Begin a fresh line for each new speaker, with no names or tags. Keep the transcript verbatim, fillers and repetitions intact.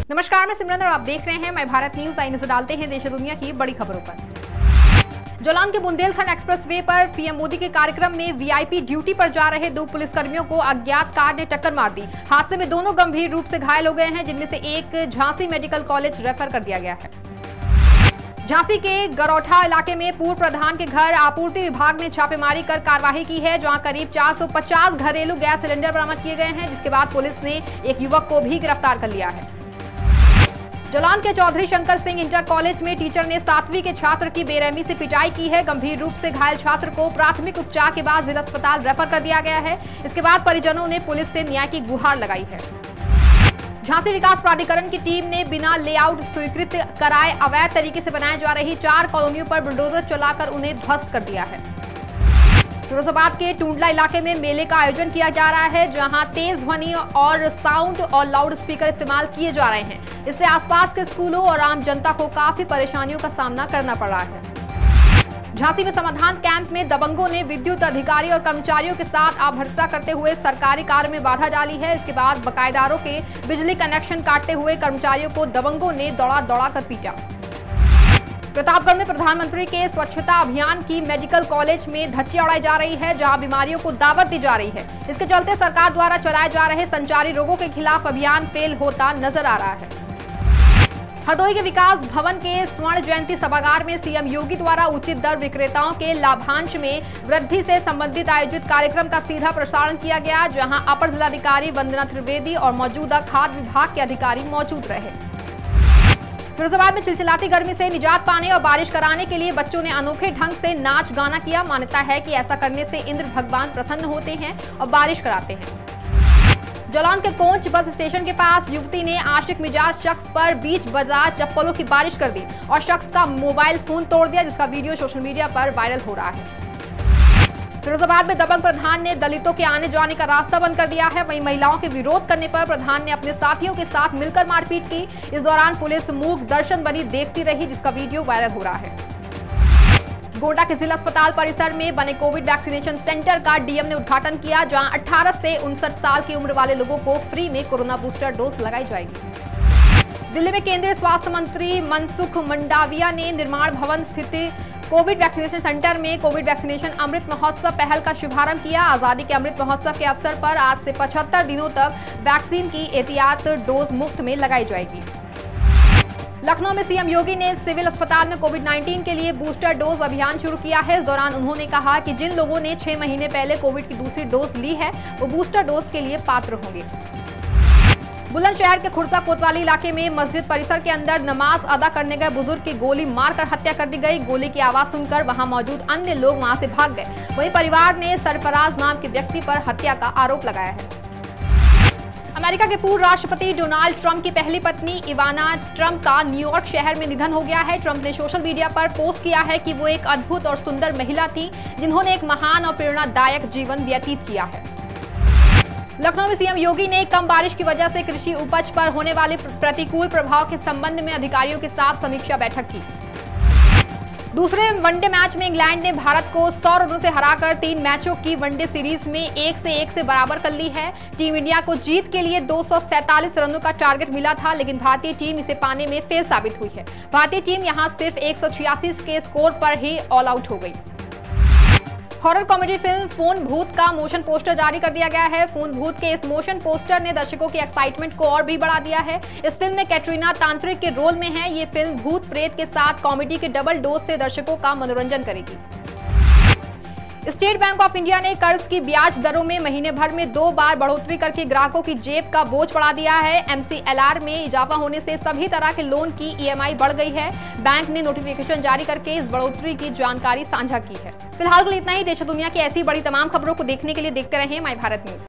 नमस्कार, मैं सिमरन और आप देख रहे हैं मैं भारत न्यूज। आई नजर डालते हैं देश दुनिया की बड़ी खबरों पर। जोलान के बुंदेलखंड एक्सप्रेसवे पर पीएम मोदी के कार्यक्रम में वीआईपी ड्यूटी पर जा रहे दो पुलिसकर्मियों को अज्ञात कार ने टक्कर मार दी। हादसे में दोनों गंभीर रूप से घायल हो गए हैं, जिनमें से एक झांसी मेडिकल कॉलेज रेफर कर दिया गया है। झांसी के गरौठा इलाके में पूर्व प्रधान के घर आपूर्ति विभाग ने छापेमारी कर कार्रवाई की है, जहां करीब चार सौ पचास घरेलू गैस सिलेंडर बरामद किए गए हैं, जिसके बाद पुलिस ने एक युवक को भी गिरफ्तार कर लिया है। जोलान के चौधरी शंकर सिंह इंटर कॉलेज में टीचर ने सातवीं के छात्र की बेरहमी से पिटाई की है। गंभीर रूप से घायल छात्र को प्राथमिक उपचार के बाद जिला अस्पताल रेफर कर दिया गया है। इसके बाद परिजनों ने पुलिस से न्याय की गुहार लगाई है। झांसी विकास प्राधिकरण की टीम ने बिना लेआउट स्वीकृत कराए अवैध तरीके से बनाए जा रही चार कॉलोनियों पर बुलडोजर चलाकर उन्हें ध्वस्त कर दिया है। फिरोजाबाद के टूंडला इलाके में मेले का आयोजन किया जा रहा है, जहां तेज ध्वनि और साउंड और लाउड स्पीकर इस्तेमाल किए जा रहे हैं। इससे आसपास के स्कूलों और आम जनता को काफी परेशानियों का सामना करना पड़ रहा है। झांसी में समाधान कैंप में दबंगों ने विद्युत अधिकारी और कर्मचारियों के साथ आपभर्ता करते हुए सरकारी कार्य में बाधा डाली है। इसके बाद बकायेदारों के बिजली कनेक्शन काटते हुए कर्मचारियों को दबंगों ने दौड़ा दौड़ा कर पीटा। प्रतापगढ़ में प्रधानमंत्री के स्वच्छता अभियान की मेडिकल कॉलेज में धज्जियां उड़ाई जा रही है, जहां बीमारियों को दावत दी जा रही है। इसके चलते सरकार द्वारा चलाए जा रहे संचारी रोगों के खिलाफ अभियान फेल होता नजर आ रहा है। हरदोई के विकास भवन के स्वर्ण जयंती सभागार में सीएम योगी द्वारा उचित दर विक्रेताओं के लाभांश में वृद्धि से संबंधित आयोजित कार्यक्रम का सीधा प्रसारण किया गया, जहां अपर जिलाधिकारी वंदना त्रिवेदी और मौजूदा खाद्य विभाग के अधिकारी मौजूद रहे। फिरोजाबाद में चिलचिलाती गर्मी से निजात पाने और बारिश कराने के लिए बच्चों ने अनोखे ढंग से नाच गाना किया। मान्यता है कि ऐसा करने से इंद्र भगवान प्रसन्न होते हैं और बारिश कराते हैं। जोलान के कोंच बस स्टेशन के पास युवती ने आशिक मिजाज शख्स पर बीच बाजार चप्पलों की बारिश कर दी और शख्स का मोबाइल फोन तोड़ दिया, जिसका वीडियो सोशल मीडिया पर वायरल हो रहा है। फिरोजाबाद में दबंग प्रधान ने दलितों के आने जाने का रास्ता बंद कर दिया है। वहीं महिलाओं के विरोध करने पर प्रधान ने अपने साथियों के साथ मिलकर मारपीट की। इस दौरान पुलिस मूक दर्शन बनी देखती रही, जिसका वीडियो वायरल हो रहा है। गोंडा के जिला अस्पताल परिसर में बने कोविड वैक्सीनेशन सेंटर का डीएम ने उद्घाटन किया, जहां अठारह से उनसठ साल की उम्र वाले लोगों को फ्री में कोरोना बूस्टर डोज लगाई जाएगी। दिल्ली में केंद्रीय स्वास्थ्य मंत्री मनसुख मंडाविया ने निर्माण भवन स्थित कोविड वैक्सीनेशन सेंटर में कोविड वैक्सीनेशन अमृत महोत्सव पहल का शुभारंभ किया। आजादी के अमृत महोत्सव के अवसर पर आज से पचहत्तर दिनों तक वैक्सीन की एहतियात डोज मुफ्त में लगाई जाएगी। लखनऊ में सीएम योगी ने सिविल अस्पताल में कोविड उन्नीस के लिए बूस्टर डोज अभियान शुरू किया है। इस दौरान उन्होंने कहा कि जिन लोगों ने छह महीने पहले कोविड की दूसरी डोज ली है, वो बूस्टर डोज के लिए पात्र होंगे। बुलंदशहर के खुर्सा कोतवाली इलाके में मस्जिद परिसर के अंदर नमाज अदा करने गए बुजुर्ग की गोली मारकर हत्या कर दी गई। गोली की आवाज सुनकर वहां मौजूद अन्य लोग वहां से भाग गए। वहीं परिवार ने सरफराज नाम के व्यक्ति पर हत्या का आरोप लगाया है। अमेरिका के पूर्व राष्ट्रपति डोनाल्ड ट्रंप की पहली पत्नी इवाना ट्रंप का न्यूयॉर्क शहर में निधन हो गया है। ट्रंप ने सोशल मीडिया पर पोस्ट किया है कि वो एक अद्भुत और सुंदर महिला थी, जिन्होंने एक महान और प्रेरणादायक जीवन व्यतीत किया है। लखनऊ में सीएम योगी ने कम बारिश की वजह से कृषि उपज पर होने वाले प्रतिकूल प्रभाव के संबंध में अधिकारियों के साथ समीक्षा बैठक की। दूसरे वनडे मैच में इंग्लैंड ने भारत को सौ रनों से हराकर तीन मैचों की वनडे सीरीज में एक से एक से बराबर कर ली है। टीम इंडिया को जीत के लिए दो सौ सैंतालीस रनों का टारगेट मिला था, लेकिन भारतीय टीम इसे पाने में फेल साबित हुई है। भारतीय टीम यहां सिर्फ एक सौ छियासी के स्कोर पर ही ऑल आउट हो गई। हॉरर कॉमेडी फिल्म फोन भूत का मोशन पोस्टर जारी कर दिया गया है। फोन भूत के इस मोशन पोस्टर ने दर्शकों की एक्साइटमेंट को और भी बढ़ा दिया है। इस फिल्म में कैटरीना तांत्रिक के रोल में है। ये फिल्म भूत प्रेत के साथ कॉमेडी के डबल डोज से दर्शकों का मनोरंजन करेगी। स्टेट बैंक ऑफ इंडिया ने कर्ज की ब्याज दरों में महीने भर में दो बार बढ़ोतरी करके ग्राहकों की जेब का बोझ बढ़ा दिया है। एमसीएलआर में इजाफा होने से सभी तरह के लोन की ईएमआई बढ़ गई है। बैंक ने नोटिफिकेशन जारी करके इस बढ़ोतरी की जानकारी साझा की है। फिलहाल के लिए इतना ही। देश दुनिया की ऐसी बड़ी तमाम खबरों को देखने के लिए देखते रहें माय भारत न्यूज।